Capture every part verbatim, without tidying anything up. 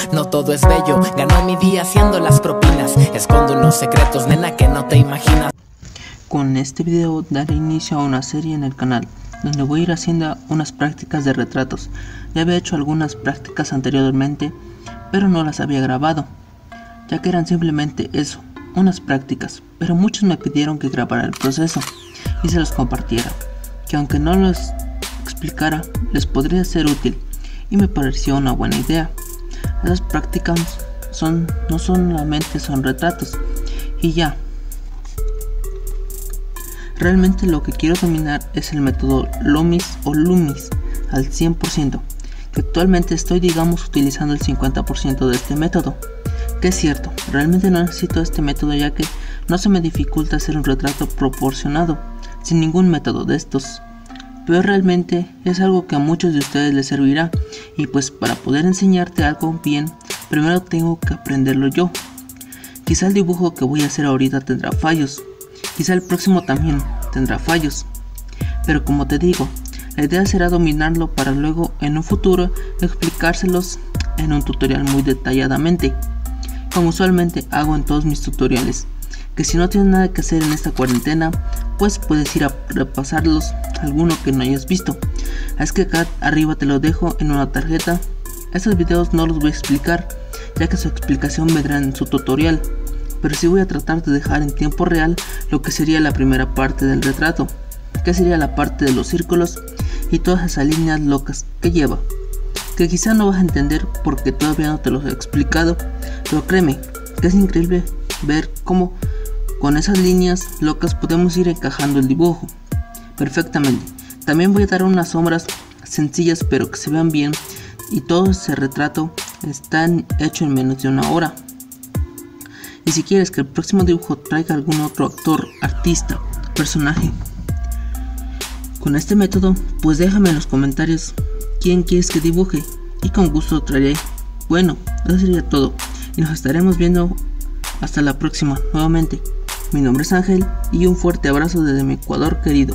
No todo es bello, ganó mi día haciendo las propinas. Escondo unos secretos, nena, que no te imaginas. Con este video daré inicio a una serie en el canal, donde voy a ir haciendo unas prácticas de retratos. Ya había hecho algunas prácticas anteriormente, pero no las había grabado, ya que eran simplemente eso, unas prácticas, pero muchos me pidieron que grabara el proceso y se los compartiera, que aunque no los explicara, les podría ser útil, y me pareció una buena idea. Esas prácticas son, no solamente son retratos, y ya. Realmente lo que quiero dominar es el método Loomis o Loomis al cien por ciento, que actualmente estoy digamos utilizando el cincuenta por ciento de este método, que es cierto, realmente no necesito este método ya que no se me dificulta hacer un retrato proporcionado sin ningún método de estos, pero realmente es algo que a muchos de ustedes les servirá, y pues para poder enseñarte algo bien, primero tengo que aprenderlo yo. Quizá el dibujo que voy a hacer ahorita tendrá fallos, quizá el próximo también tendrá fallos, pero como te digo, la idea será dominarlo para luego en un futuro explicárselos en un tutorial muy detalladamente, como usualmente hago en todos mis tutoriales, que si no tienes nada que hacer en esta cuarentena, pues puedes ir a repasarlos alguno que no hayas visto. Es que acá arriba te lo dejo en una tarjeta. Estos videos no los voy a explicar, ya que su explicación vendrá en su tutorial, pero sí voy a tratar de dejar en tiempo real lo que sería la primera parte del retrato, que sería la parte de los círculos y todas esas líneas locas que lleva, que quizá no vas a entender porque todavía no te los he explicado, pero créeme que es increíble ver cómo con esas líneas locas podemos ir encajando el dibujo perfectamente. También voy a dar unas sombras sencillas pero que se vean bien, y todo ese retrato está hecho en menos de una hora. Y si quieres que el próximo dibujo traiga algún otro actor, artista, personaje con este método, pues déjame en los comentarios quién quieres que dibuje y con gusto traeré. Bueno, eso sería todo y nos estaremos viendo hasta la próxima nuevamente. Mi nombre es Ángel y un fuerte abrazo desde mi Ecuador querido.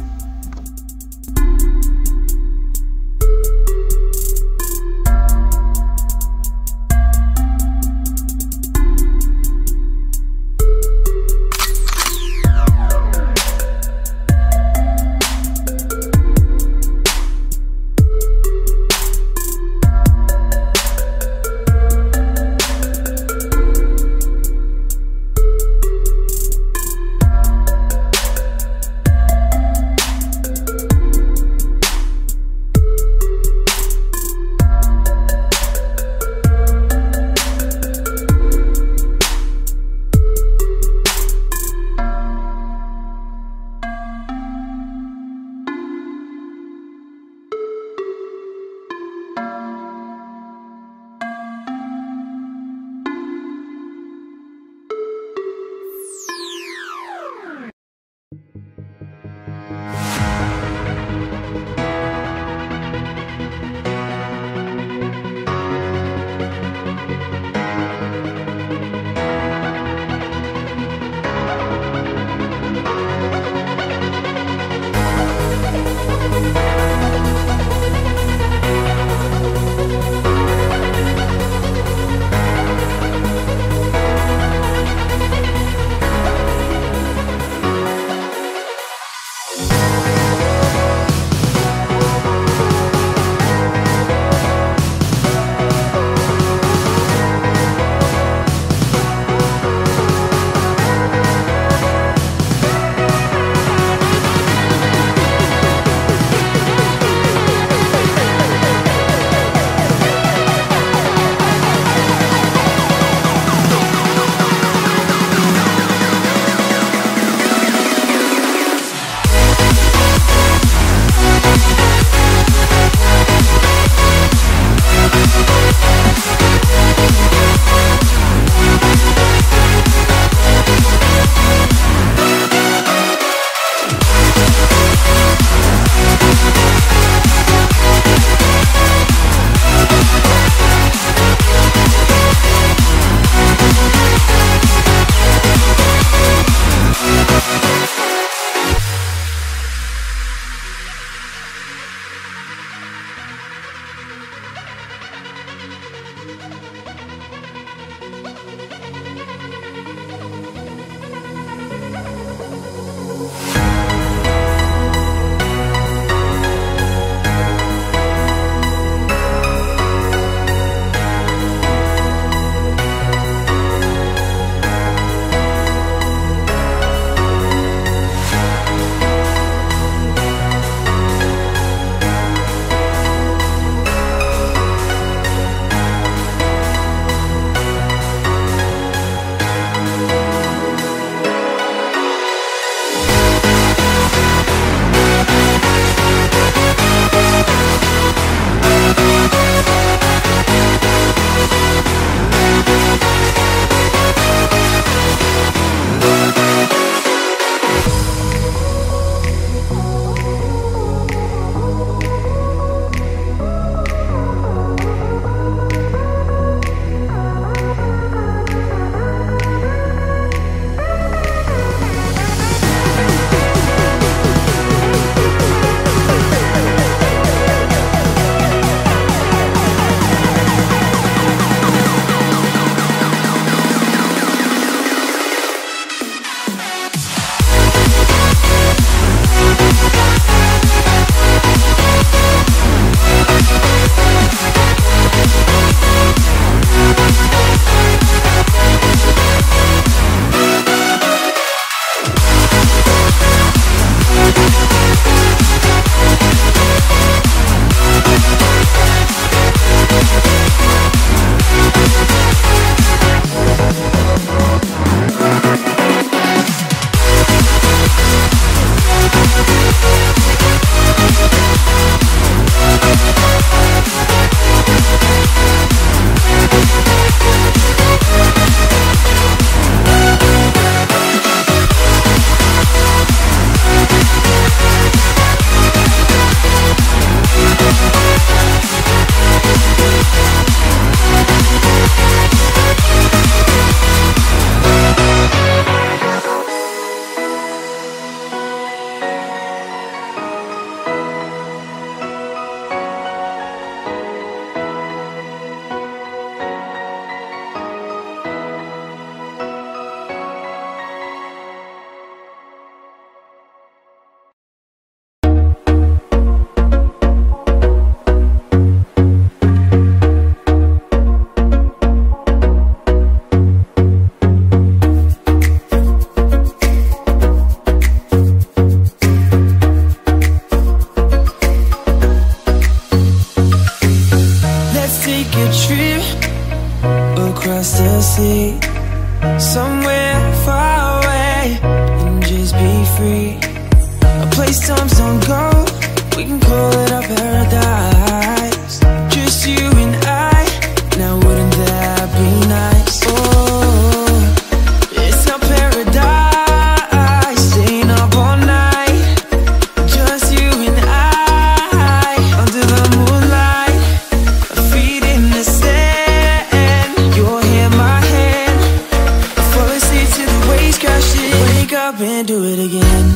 across the sea, somewhere far away, and just be free. A place times don't go, we can call it our paradise. Just you and I, now wouldn't that be nice? Oh, it's our paradise, staying up all night. Just you and I, under the moonlight, our feet in the sand, your hand, my hand, fall asleep to the waves crashing. Wake up and do it again.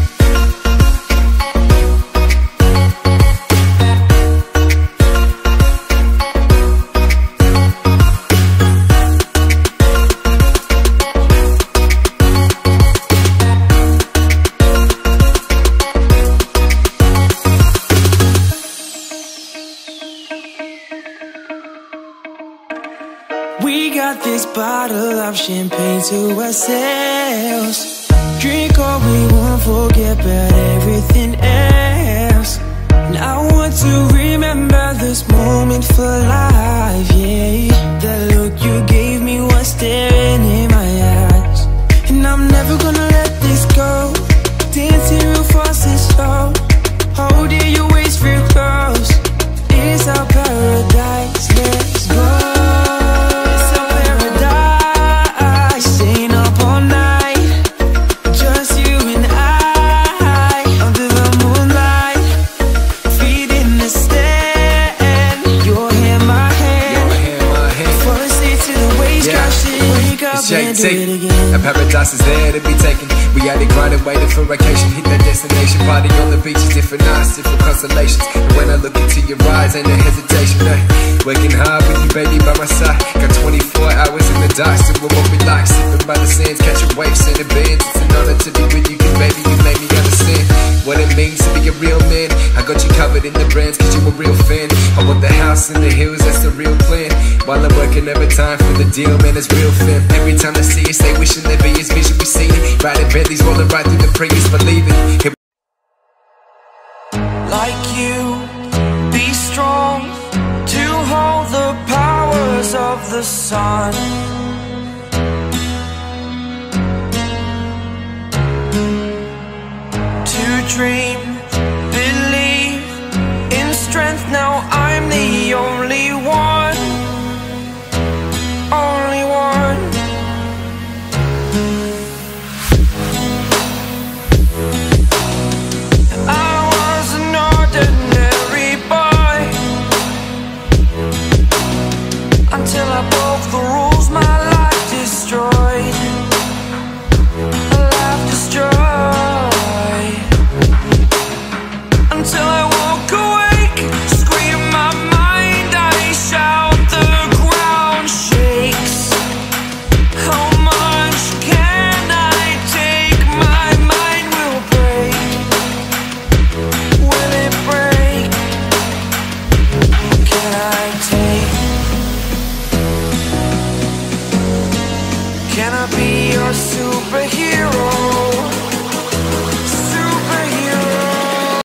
We got this bottle of champagne to ourselves. Drink all we want, forget about everything else. And I want to remember this moment for life, yeah. That look you gave me was staring in my eyes. And I'm never gonna let this go. Dancing real fast and slow, holding your waist real close. It's our paradise, let's go. J T, a paradise is there to be taken. We out here grinding, waiting for vacation. Hit that destination, party on the beaches, different nights, different constellations. And when I look into your eyes, ain't no hesitation. No. Working hard with you, baby, by my side. Got twenty-four hours in the dark, so what we like. Sipping by the sands, catching waves in the bands. It's an honor to be with you, cause baby, you made me understand what it means to be a real man. I got you covered in the brands, cause you a real fan. I want the house in the hills, that's the real plan. While I'm working overtime for the deal, man, it's real fam. Every time I see it, stay wishing there be his vision, we see it. Riding Bentleys, rolling right through the previous, believe it. Like you, be strong to hold the powers of the sun.